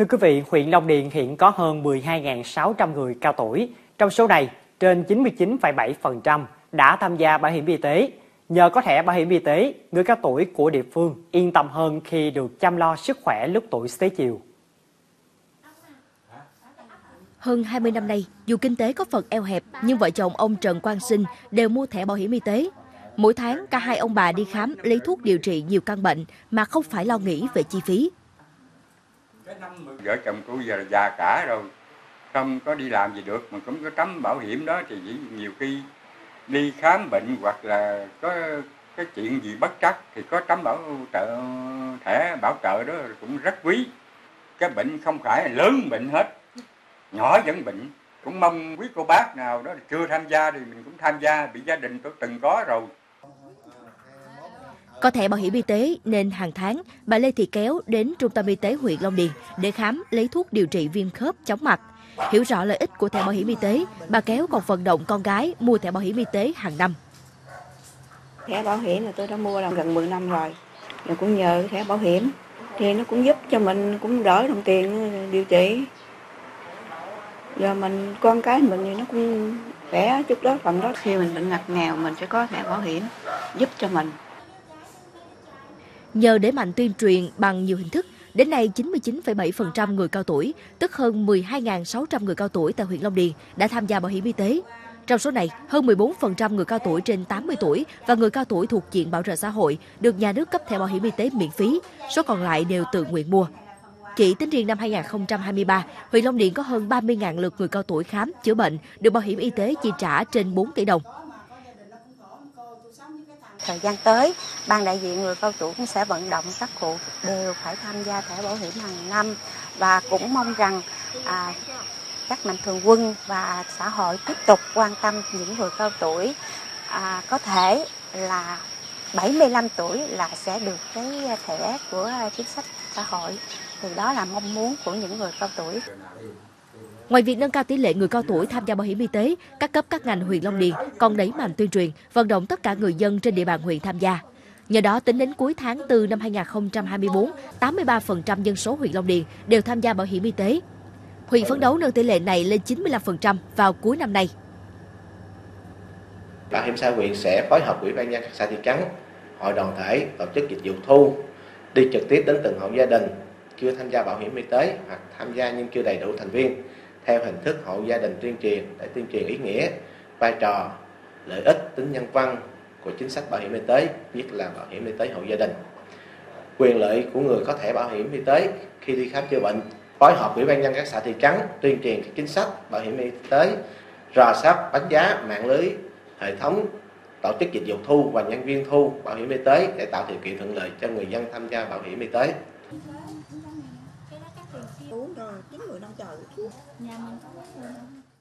Thưa quý vị, huyện Long Điền hiện có hơn 12.600 người cao tuổi. Trong số này, trên 99,7% đã tham gia bảo hiểm y tế. Nhờ có thẻ bảo hiểm y tế, người cao tuổi của địa phương yên tâm hơn khi được chăm lo sức khỏe lúc tuổi xế chiều. Hơn 20 năm nay, dù kinh tế có phần eo hẹp, nhưng vợ chồng ông Trần Quang Sinh đều mua thẻ bảo hiểm y tế. Mỗi tháng, cả hai ông bà đi khám, lấy thuốc điều trị nhiều căn bệnh mà không phải lo nghĩ về chi phí. Vợ chồng tôi giờ là già cả rồi, không có đi làm gì được, mà cũng có tấm bảo hiểm đó thì nhiều khi đi khám bệnh hoặc là có cái chuyện gì bất trắc thì có tấm thẻ bảo trợ đó cũng rất quý. Cái bệnh không phải là lớn bệnh hết, nhỏ vẫn bệnh. Cũng mong quý cô bác nào đó chưa tham gia thì mình cũng tham gia, bị gia đình tôi từng có rồi. Có thẻ bảo hiểm y tế nên hàng tháng, bà Lê Thị Kéo đến Trung tâm Y tế huyện Long Điền để khám, lấy thuốc điều trị viêm khớp, chóng mặt. Hiểu rõ lợi ích của thẻ bảo hiểm y tế, bà Kéo còn vận động con gái mua thẻ bảo hiểm y tế hàng năm. Thẻ bảo hiểm là tôi đã mua gần 10 năm rồi. Rồi cũng nhờ thẻ bảo hiểm thì nó cũng giúp cho mình cũng đỡ đồng tiền điều trị. Giờ con cái mình thì nó cũng khỏe chút đó, phần đó khi mình bệnh ngặt nghèo mình sẽ có thẻ bảo hiểm giúp cho mình. Nhờ đẩy mạnh tuyên truyền bằng nhiều hình thức, đến nay 99,7% người cao tuổi, tức hơn 12.600 người cao tuổi tại huyện Long Điền đã tham gia bảo hiểm y tế. Trong số này, hơn 14% người cao tuổi trên 80 tuổi và người cao tuổi thuộc diện bảo trợ xã hội được nhà nước cấp thẻ bảo hiểm y tế miễn phí, số còn lại đều tự nguyện mua. Chỉ tính riêng năm 2023, huyện Long Điền có hơn 30.000 lượt người cao tuổi khám, chữa bệnh, được bảo hiểm y tế chi trả trên 4 tỷ đồng. Thời gian tới, ban đại diện người cao tuổi cũng sẽ vận động các cụ đều phải tham gia thẻ bảo hiểm hàng năm và cũng mong rằng các mạnh thường quân và xã hội tiếp tục quan tâm những người cao tuổi. Có thể là 75 tuổi là sẽ được cái thẻ của chính sách xã hội, thì đó là mong muốn của những người cao tuổi. Ngoài việc nâng cao tỷ lệ người cao tuổi tham gia bảo hiểm y tế, các cấp các ngành huyện Long Điền còn đẩy mạnh tuyên truyền, vận động tất cả người dân trên địa bàn huyện tham gia. Nhờ đó, tính đến cuối tháng 4 năm 2024, 83% dân số huyện Long Điền đều tham gia bảo hiểm y tế. Huyện phấn đấu nâng tỷ lệ này lên 95% vào cuối năm nay. Bảo hiểm xã hội huyện sẽ phối hợp Ủy ban nhân dân các xã thị trấn, hội đoàn thể tổ chức dịch vụ thu, đi trực tiếp đến từng hộ gia đình chưa tham gia bảo hiểm y tế hoặc tham gia nhưng chưa đầy đủ thành viên, theo hình thức hộ gia đình tuyên truyền để tuyên truyền ý nghĩa, vai trò, lợi ích, tính nhân văn của chính sách bảo hiểm y tế, nhất là bảo hiểm y tế hộ gia đình. Quyền lợi của người có thẻ bảo hiểm y tế khi đi khám chữa bệnh, phối hợp Ủy ban nhân dân các xã thị trấn tuyên truyền các chính sách bảo hiểm y tế, rà soát đánh giá mạng lưới hệ thống, tổ chức dịch vụ thu và nhân viên thu bảo hiểm y tế để tạo điều kiện thuận lợi cho người dân tham gia bảo hiểm y tế. Uống rồi, 9 người đang chờ. Nhà mình có